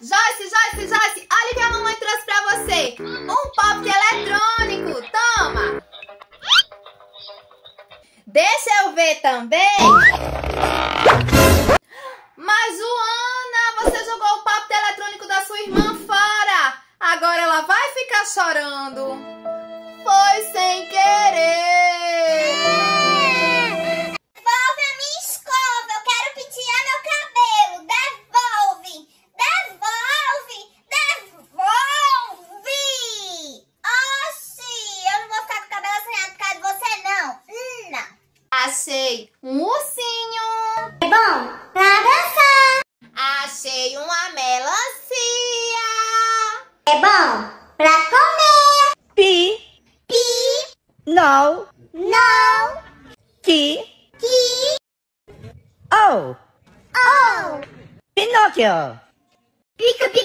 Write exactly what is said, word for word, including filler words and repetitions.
Joyce, Joyce, Joyce, olha o que a mamãe trouxe pra você. Um pop eletrônico, toma. Deixa eu ver também. Mas, Joana, você jogou o pop eletrônico da sua irmã fora. Agora ela vai ficar chorando. Foi sem querer. Devolve a minha escova. Eu quero pentear meu cabelo. Devolve. Devolve. Devolve. Oxi, eu não vou ficar com o cabelo assanhado por causa de você, não. Não. Achei um ursinho. É bom pra dançar. Achei uma melancia. É bom pra comer. P, Pi. no, Não. T, Ki. O, Oh. Pinóquio. Pica, pica.